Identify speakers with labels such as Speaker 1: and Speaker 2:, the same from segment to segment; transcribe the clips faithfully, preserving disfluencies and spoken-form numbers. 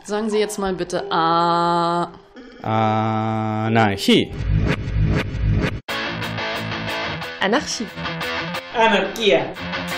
Speaker 1: Sagen Sie jetzt mal bitte A.
Speaker 2: Anarchie.
Speaker 3: Anarchie.
Speaker 4: Anarchia.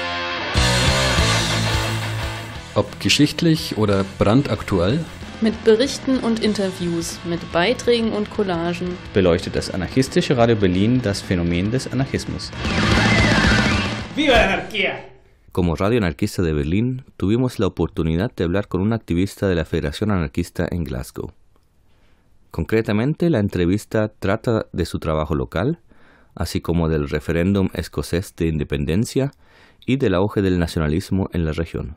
Speaker 5: Ob geschichtlich oder brandaktuell,
Speaker 1: Mit Berichten und Interviews, mit Beiträgen und Collagen
Speaker 2: beleuchtet das anarchistische Radio Berlin das Phänomen des Anarchismus.
Speaker 4: ¡Viva la anarquía!
Speaker 6: Como Radio Anarquista de Berlín, tuvimos la oportunidad de hablar con un activista de la Federación Anarquista en Glasgow. Concretamente, la entrevista trata de su trabajo local, así como del referéndum escocés de independencia y del auge del nacionalismo en la región.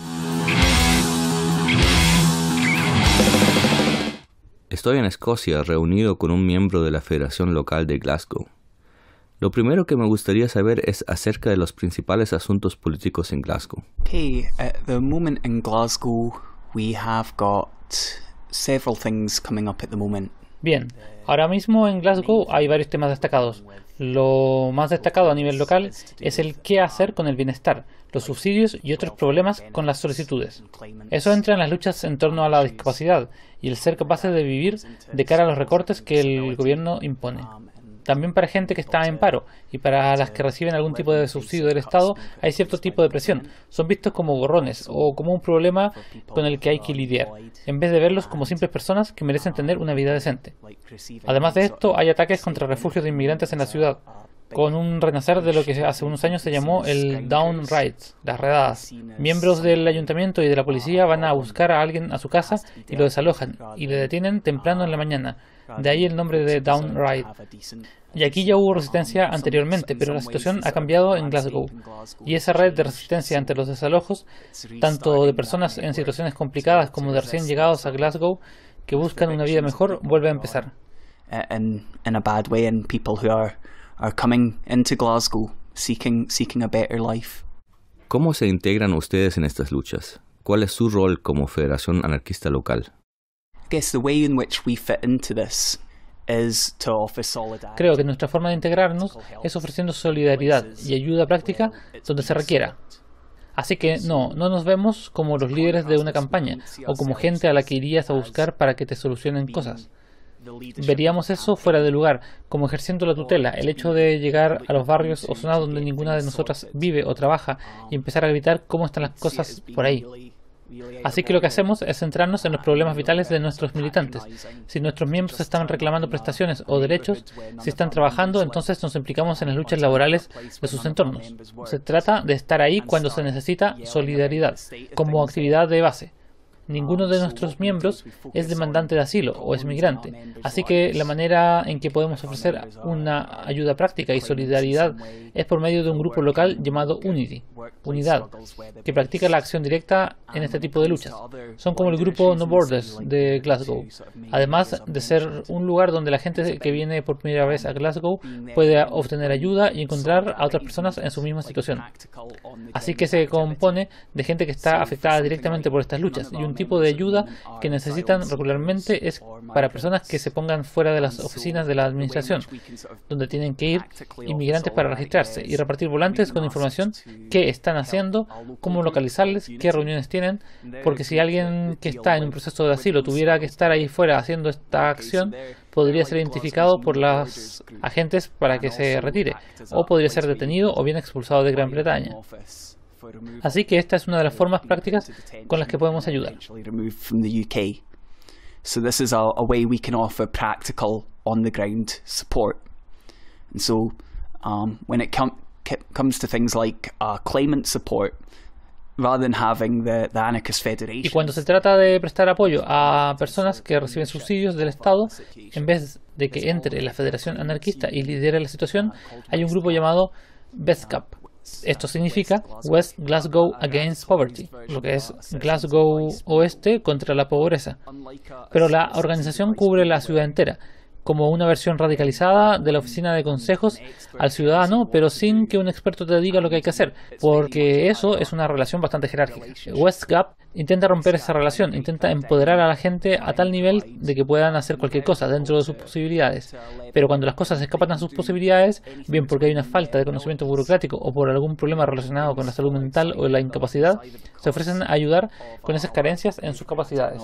Speaker 6: Estoy en Escocia reunido con un miembro de la Federación Local de Glasgow. Lo primero que me gustaría saber es acerca de los principales asuntos políticos en Glasgow.
Speaker 7: Okay, at the moment in Glasgow we have got several things coming up at the moment.
Speaker 8: Bien, ahora mismo en Glasgow hay varios temas destacados. Lo más destacado a nivel local es el qué hacer con el bienestar, los subsidios y otros problemas con las solicitudes. Eso entra en las luchas en torno a la discapacidad y el ser capaces de vivir de cara a los recortes que el gobierno impone. También para gente que está en paro y para las que reciben algún tipo de subsidio del Estado hay cierto tipo de presión. Son vistos como gorrones o como un problema con el que hay que lidiar, en vez de verlos como simples personas que merecen tener una vida decente. Además de esto, hay ataques contra refugios de inmigrantes en la ciudad, con un renacer de lo que hace unos años se llamó el Down Raids, las redadas. Miembros del ayuntamiento y de la policía van a buscar a alguien a su casa y lo desalojan y le detienen temprano en la mañana. De ahí el nombre de Down Raid. Y aquí ya hubo resistencia anteriormente, pero la situación ha cambiado en Glasgow. Y esa red de resistencia ante los desalojos, tanto de personas en situaciones complicadas como de recién llegados a Glasgow que buscan una vida mejor, vuelve a empezar.
Speaker 7: In, in a bad way, and people who are, are coming into Glasgow seeking, seeking a better life.
Speaker 6: ¿Cómo se integran ustedes en estas luchas? ¿Cuál es su rol como Federación Anarquista Local?
Speaker 8: Creo que nuestra forma de integrarnos es ofreciendo solidaridad y ayuda práctica donde se requiera. Así que no, no nos vemos como los líderes de una campaña o como gente a la que irías a buscar para que te solucionen cosas. Veríamos eso fuera de lugar, como ejerciendo la tutela, el hecho de llegar a los barrios o zonas donde ninguna de nosotras vive o trabaja y empezar a gritar cómo están las cosas por ahí. Así que lo que hacemos es centrarnos en los problemas vitales de nuestros militantes. Si nuestros miembros están reclamando prestaciones o derechos, si están trabajando, entonces nos implicamos en las luchas laborales de sus entornos. Se trata de estar ahí cuando se necesita solidaridad, como actividad de base. Ninguno de nuestros miembros es demandante de asilo o es migrante, así que la manera en que podemos ofrecer una ayuda práctica y solidaridad es por medio de un grupo local llamado Unity, Unidad, que practica la acción directa en este tipo de luchas. Son como el grupo No Borders de Glasgow, además de ser un lugar donde la gente que viene por primera vez a Glasgow puede obtener ayuda y encontrar a otras personas en su misma situación. Así que se compone de gente que está afectada directamente por estas luchas, y un tipo de ayuda que necesitan regularmente es para personas que se pongan fuera de las oficinas de la administración, donde tienen que ir inmigrantes para registrarse y repartir volantes con información qué están haciendo, cómo localizarles, qué reuniones tienen, porque si alguien que está en un proceso de asilo tuviera que estar ahí fuera haciendo esta acción, podría ser identificado por los agentes para que se retire, o podría ser detenido o bien expulsado de Gran Bretaña. Así que esta es una de las formas prácticas con las que podemos ayudar.
Speaker 7: So this is a, a way we can offer practical on-the-ground support. And so um, when it com comes to things like uh, claimant support, rather than having the, the Anarchist Federation.
Speaker 8: Y cuando se trata de prestar apoyo a personas que reciben subsidios del Estado, en vez de que entre la Federación Anarquista y lidere la situación, hay un grupo llamado BESCAP. Esto significa West Glasgow Against Poverty, lo que es Glasgow Oeste contra la pobreza. Pero la organización cubre la ciudad entera, como una versión radicalizada de la oficina de consejos al ciudadano, pero sin que un experto te diga lo que hay que hacer, porque eso es una relación bastante jerárquica. WestGap intenta romper esa relación, intenta empoderar a la gente a tal nivel de que puedan hacer cualquier cosa dentro de sus posibilidades, pero cuando las cosas escapan a sus posibilidades, bien porque hay una falta de conocimiento burocrático o por algún problema relacionado con la salud mental o la incapacidad, se ofrecen a ayudar con esas carencias en sus capacidades.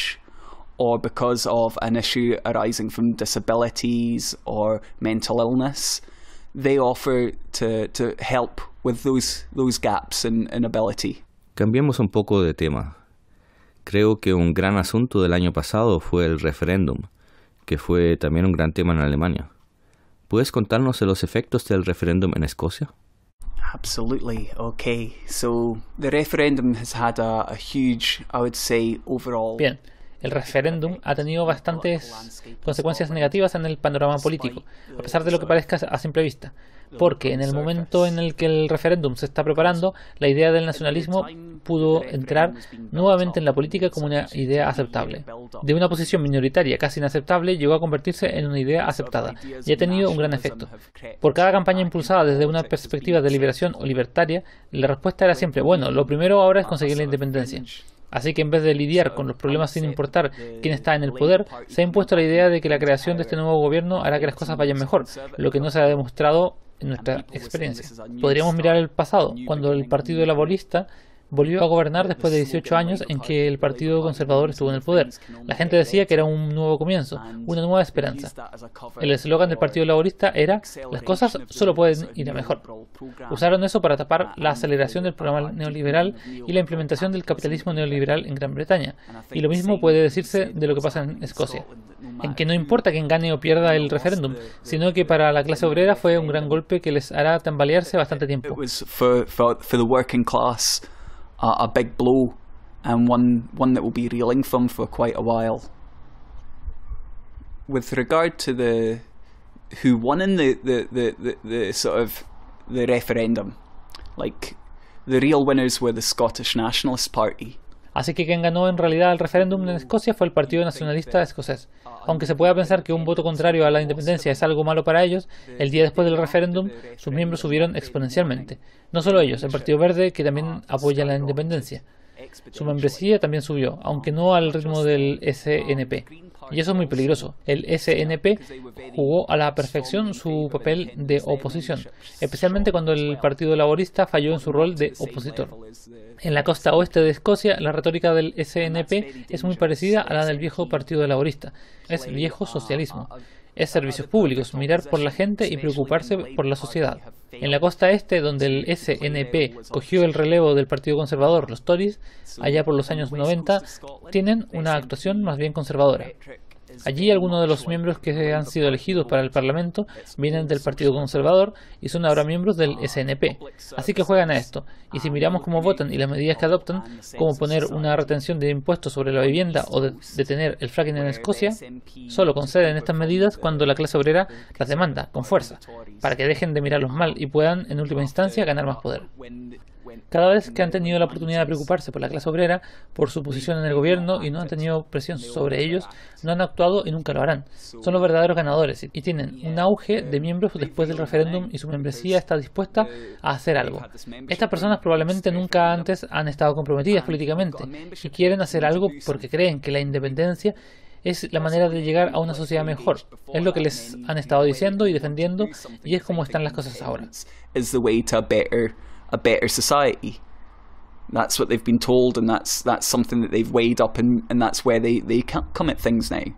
Speaker 7: Or because of an issue arising from disabilities or mental illness, they offer to, to help with those, those gaps in, in ability.
Speaker 6: Cambiemos un poco de tema. Creo que un gran asunto del año pasado fue el referéndum, que fue también un gran tema en Alemania. ¿Puedes contarnos de los efectos del referéndum en Escocia?
Speaker 7: Absolutely. Okay. So the referendum has had a, a huge, I would say, overall.
Speaker 8: Bien. El referéndum ha tenido bastantes consecuencias negativas en el panorama político, a pesar de lo que parezca a simple vista, porque en el momento en el que el referéndum se está preparando, la idea del nacionalismo pudo entrar nuevamente en la política como una idea aceptable. De una posición minoritaria casi inaceptable llegó a convertirse en una idea aceptada y ha tenido un gran efecto. Por cada campaña impulsada desde una perspectiva de liberación o libertaria, la respuesta era siempre, bueno, lo primero ahora es conseguir la independencia. Así que en vez de lidiar con los problemas sin importar quién está en el poder, se ha impuesto la idea de que la creación de este nuevo gobierno hará que las cosas vayan mejor, lo que no se ha demostrado en nuestra experiencia. Podríamos mirar el pasado, cuando el Partido Laborista volvió a gobernar después de dieciocho años en que el Partido Conservador estuvo en el poder. La gente decía que era un nuevo comienzo, una nueva esperanza. El eslogan del Partido Laborista era «Las cosas solo pueden ir a mejor». Usaron eso para tapar la aceleración del programa neoliberal y la implementación del capitalismo neoliberal en Gran Bretaña. Y lo mismo puede decirse de lo que pasa en Escocia, en que no importa quién gane o pierda el referéndum, sino que para la clase obrera fue un gran golpe que les hará tambalearse bastante tiempo.
Speaker 7: Uh, a big blow, and one one that will be reeling from for quite a while. With regard to the who won in the the, the, the, the sort of the referendum, like the real winners were the Scottish Nationalist Party.
Speaker 8: Así que quien ganó en realidad el referéndum en Escocia fue el Partido Nacionalista Escocés. Aunque se pueda pensar que un voto contrario a la independencia es algo malo para ellos, el día después del referéndum sus miembros subieron exponencialmente. No solo ellos, el Partido Verde, que también apoya la independencia. Su membresía también subió, aunque no al ritmo del S N P. Y eso es muy peligroso. El S N P jugó a la perfección su papel de oposición, especialmente cuando el Partido Laborista falló en su rol de opositor. En la costa oeste de Escocia, la retórica del S N P es muy parecida a la del viejo Partido Laborista. Es viejo socialismo. Es servicios públicos, mirar por la gente y preocuparse por la sociedad. En la costa este, donde el S N P cogió el relevo del Partido Conservador, los Tories, allá por los años noventa, tienen una actuación más bien conservadora. Allí algunos de los miembros que han sido elegidos para el Parlamento vienen del Partido Conservador y son ahora miembros del S N P. Así que juegan a esto. Y si miramos cómo votan y las medidas que adoptan, como poner una retención de impuestos sobre la vivienda o de detener el fracking en Escocia, solo conceden estas medidas cuando la clase obrera las demanda con fuerza, para que dejen de mirarlos mal y puedan, en última instancia, ganar más poder. Cada vez que han tenido la oportunidad de preocuparse por la clase obrera, por su posición en el gobierno y no han tenido presión sobre ellos, no han actuado y nunca lo harán. Son los verdaderos ganadores y tienen un auge de miembros después del referéndum y su membresía está dispuesta a hacer algo. Estas personas probablemente nunca antes han estado comprometidas políticamente y quieren hacer algo porque creen que la independencia es la manera de llegar a una sociedad mejor. Es lo que les han estado diciendo y defendiendo y es como están las cosas ahora.
Speaker 7: A better society. That's what they've been told, and that's that's something that they've weighed up, and, and that's where they, they come at things now.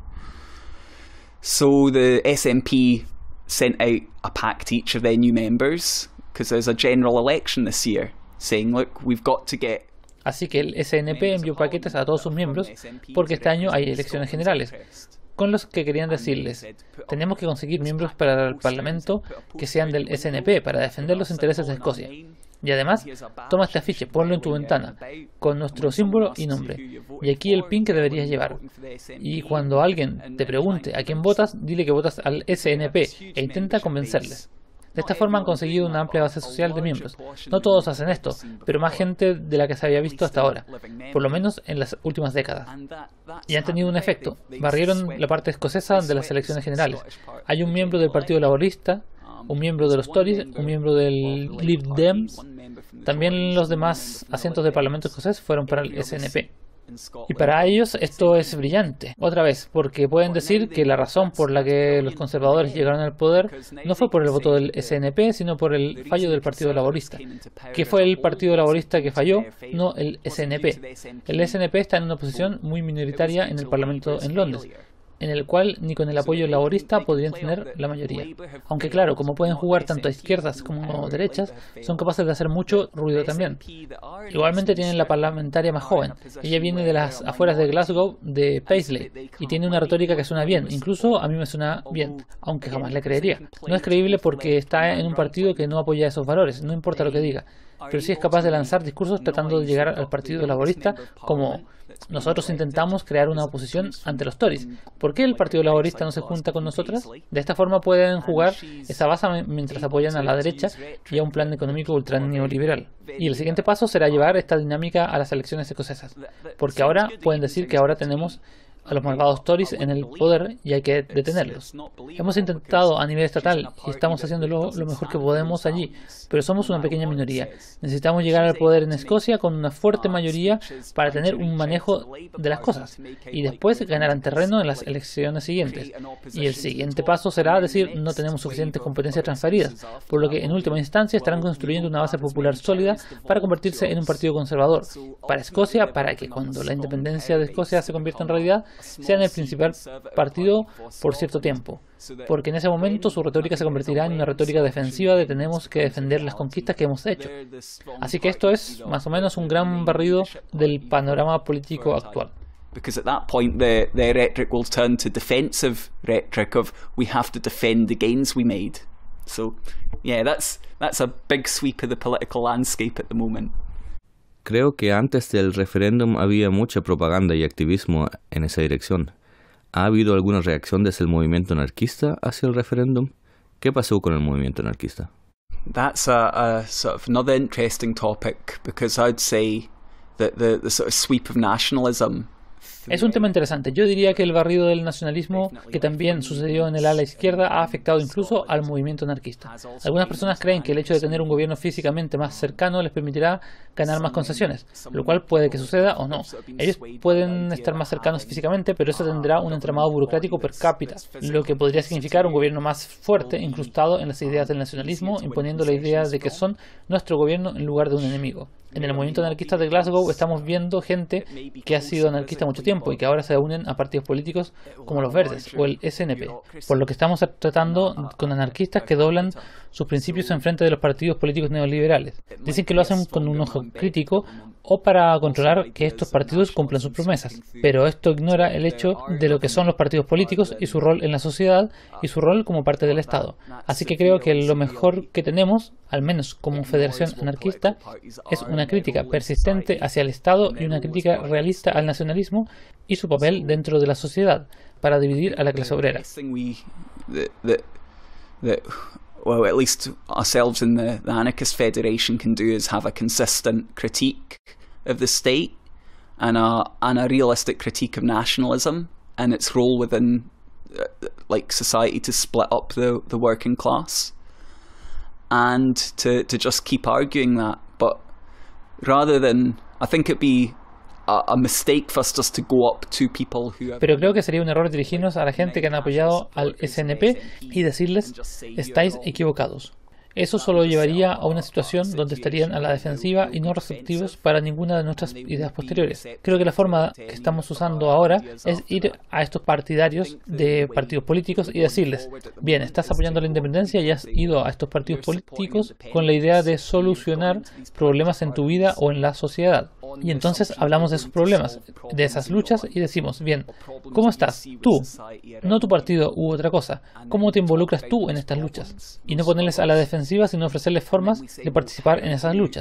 Speaker 7: So the S N P sent out a pact to each of their new members, because there's a general election this year, saying, look, we've got to get...
Speaker 8: Así que el S N P envió paquetes a todos sus miembros, porque este año hay elecciones generales, con los que querían decirles, tenemos que conseguir miembros para el Parlamento que sean del S N P para defender los intereses de Escocia. Y además, toma este afiche, ponlo en tu ventana, con nuestro símbolo y nombre. Y aquí el pin que deberías llevar. Y cuando alguien te pregunte a quién votas, dile que votas al S N P e intenta convencerles. De esta forma han conseguido una amplia base social de miembros. No todos hacen esto, pero más gente de la que se había visto hasta ahora, por lo menos en las últimas décadas. Y han tenido un efecto. Barrieron la parte escocesa de las elecciones generales. Hay un miembro del Partido Laborista, un miembro de los Tories, un miembro del Lib Dems. También los demás asientos del Parlamento escocés fueron para el S N P. Y para ellos esto es brillante. Otra vez, porque pueden decir que la razón por la que los conservadores llegaron al poder no fue por el voto del S N P, sino por el fallo del Partido Laborista. ¿Qué fue el Partido Laborista que falló? No el S N P. El S N P está en una posición muy minoritaria en el Parlamento en Londres, en el cual ni con el apoyo laborista podrían tener la mayoría. Aunque claro, como pueden jugar tanto a izquierdas como a derechas, son capaces de hacer mucho ruido también. Igualmente tienen la parlamentaria más joven. Ella viene de las afueras de Glasgow, de Paisley, y tiene una retórica que suena bien. Incluso a mí me suena bien, aunque jamás le creería. No es creíble porque está en un partido que no apoya esos valores, no importa lo que diga. Pero sí es capaz de lanzar discursos tratando de llegar al Partido Laborista como: nosotros intentamos crear una oposición ante los Tories. ¿Por qué el Partido Laborista no se junta con nosotras? De esta forma pueden jugar esa base mientras apoyan a la derecha y a un plan económico ultra neoliberal. Y el siguiente paso será llevar esta dinámica a las elecciones escocesas. Porque ahora pueden decir que ahora tenemos a los malvados Tories en el poder y hay que detenerlos. Hemos intentado a nivel estatal y estamos haciéndolo lo mejor que podemos allí, pero somos una pequeña minoría. Necesitamos llegar al poder en Escocia con una fuerte mayoría para tener un manejo de las cosas y después ganarán terreno en las elecciones siguientes. Y el siguiente paso será decir: no tenemos suficientes competencias transferidas, por lo que en última instancia estarán construyendo una base popular sólida para convertirse en un partido conservador para Escocia, para que cuando la independencia de Escocia se convierta en realidad sean el principal partido por cierto tiempo, porque en ese momento su retórica se convertirá en una retórica defensiva de tenemos que defender las conquistas que hemos hecho. Así que esto es más o menos un gran barrido del panorama político actual.
Speaker 7: Because at that point the, the rhetoric will turn to defensive rhetoric of we have to defend the gains we made. So yeah, that's that's a big sweep of the political landscape at the moment.
Speaker 6: Creo que antes del referéndum había mucha propaganda y activismo en esa dirección. ¿Ha habido alguna reacción desde el movimiento anarquista hacia el referéndum? ¿Qué pasó con el movimiento anarquista?
Speaker 7: That's a, a sort of another interesting topic because I'd say that the, the sort of sweep of nationalism.
Speaker 8: Es un tema interesante. Yo diría que el barrido del nacionalismo, que también sucedió en el ala izquierda, ha afectado incluso al movimiento anarquista. Algunas personas creen que el hecho de tener un gobierno físicamente más cercano les permitirá ganar más concesiones, lo cual puede que suceda o no. Ellos pueden estar más cercanos físicamente, pero eso tendrá un entramado burocrático per cápita, lo que podría significar un gobierno más fuerte, incrustado en las ideas del nacionalismo, imponiendo la idea de que son nuestro gobierno en lugar de un enemigo. En el movimiento anarquista de Glasgow estamos viendo gente que ha sido anarquista mucho tiempo y que ahora se unen a partidos políticos como los Verdes o el S N P, por lo que estamos tratando con anarquistas que doblan sus principios en frente de los partidos políticos neoliberales. Dicen que lo hacen con un ojo crítico o para controlar que estos partidos cumplan sus promesas, pero esto ignora el hecho de lo que son los partidos políticos y su rol en la sociedad y su rol como parte del Estado. Así que creo que lo mejor que tenemos, al menos como federación anarquista, es una crítica persistente hacia el Estado y una crítica realista al nacionalismo y su papel dentro de la sociedad para dividir a la clase obrera.
Speaker 7: Well, at least ourselves in the, the Anarchist Federation can do is have a consistent critique of the state and a, and a realistic critique of nationalism and its role within uh, like society to split up the, the working class, and to, to just keep arguing that. But rather than, I think it'd be a mistake for us just to go up to people who have...
Speaker 8: Pero creo que sería un error dirigirnos a la gente que han apoyado al S N P y decirles: estáis equivocados. Eso solo llevaría a una situación donde estarían a la defensiva y no receptivos para ninguna de nuestras ideas posteriores. Creo que la forma que estamos usando ahora es ir a estos partidarios de partidos políticos y decirles: bien, estás apoyando la independencia y has ido a estos partidos políticos con la idea de solucionar problemas en tu vida o en la sociedad. Y entonces hablamos de esos problemas, de esas luchas y decimos: bien, ¿cómo estás tú? No tu partido u otra cosa. ¿Cómo te involucras tú en estas luchas? Y no ponerles a la defensiva, sino ofrecerles formas de participar en esas luchas.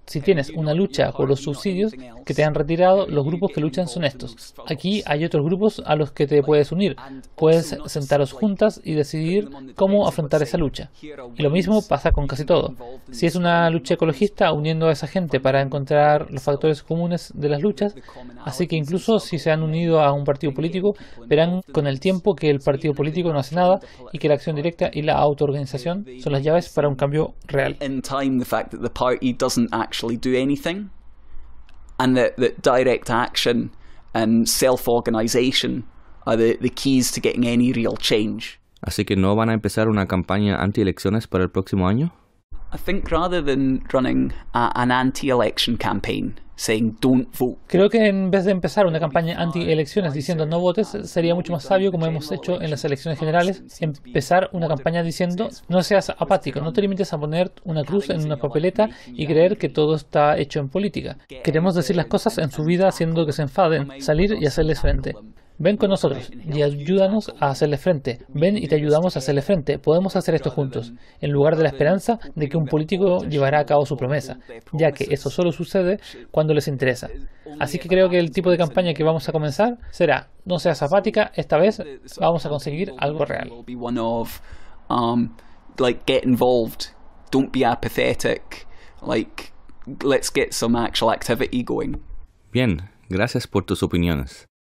Speaker 8: Si tienes una lucha por los subsidios que te han retirado, los grupos que luchan son estos. Aquí hay otros grupos a los que te puedes unir. Puedes sentaros juntas y decidir cómo afrontar esa lucha. Y lo mismo pasa con casi todo. Si es una lucha ecologista, uniendo a esa gente para encontrar los factores comunes de las luchas, así que incluso si se han unido a un partido político, verán con el tiempo que el partido político no hace nada y que la acción directa y la autoorganización son las llaves para un cambio real.
Speaker 7: In time, the fact that the party doesn't actually do anything, and that, that direct action and self-organization are the, the keys to getting any real change.
Speaker 6: Así que no van a empezar una campaña anti-elecciones para el próximo año.
Speaker 7: I think rather than running a, an anti-election campaign saying don't vote.
Speaker 8: Creo que en vez de empezar una campaña anti-elecciones diciendo no votes, sería mucho más sabio, como hemos hecho en las elecciones generales, empezar una campaña diciendo no seas apático, no te limites a poner una cruz en una papeleta y creer que todo está hecho en política. Queremos decir las cosas en su vida haciendo que se enfaden, salir y hacerles frente. Ven con nosotros y ayúdanos a hacerle frente. Ven y te ayudamos a hacerle frente. Podemos hacer esto juntos, en lugar de la esperanza de que un político llevará a cabo su promesa, ya que eso solo sucede cuando les interesa. Así que creo que el tipo de campaña que vamos a comenzar será no seas apática, esta vez vamos a conseguir algo real.
Speaker 7: Um, like get involved. Don't be apathetic. Like let's get some actual activity going.
Speaker 6: Bien, gracias por tus opiniones.